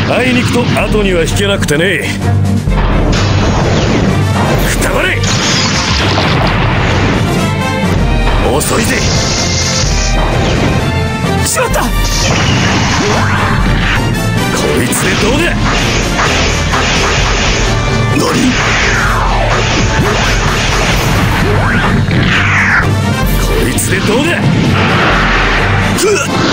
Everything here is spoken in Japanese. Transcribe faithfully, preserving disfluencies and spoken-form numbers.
あいにくと後には引けなくてね。くたばれ。遅いぜ。 しまった。 こいつでどうだ。何。こいつでどうだ。うっ